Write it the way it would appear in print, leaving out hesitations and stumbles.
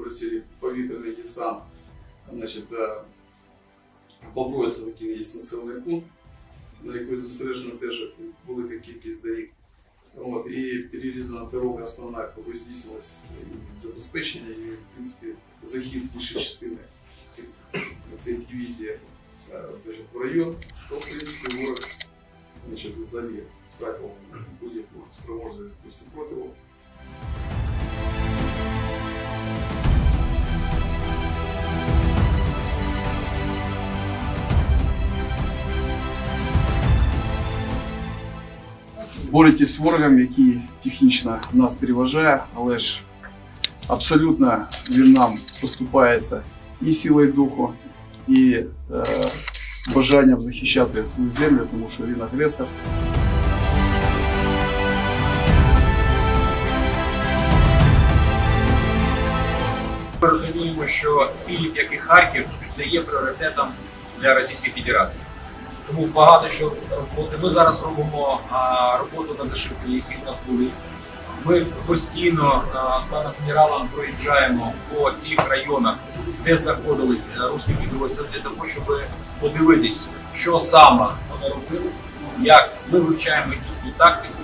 використали повітряний десант, значить, Бобровиця такий є населений пункт, на якій зосереджено теж велика кількість доріг. От, і перерізана дорога основна, яку здійснилось забезпечення і, в принципі, захід більшої частини цієї дивізії в район, то, в принципі, ворог взагалі втратив будь-яку спроможність до супротиву. Боретесь з ворогом, який технічно нас переважає, але ж абсолютно він нам поступається і силою духу, і бажанням захищати свою землю, тому що він агресор. Ми розуміємо, що Київ, як і Харків, це є пріоритетом для Російської Федерації. Тому багато що роботи. Ми зараз робимо роботу на зашивку, які в нас були. Ми постійно з паном генералом проїжджаємо по цих районах, де знаходились русські підрозділи, для того, щоб подивитись, що саме вони робили, як ми вивчаємо їхню тактику.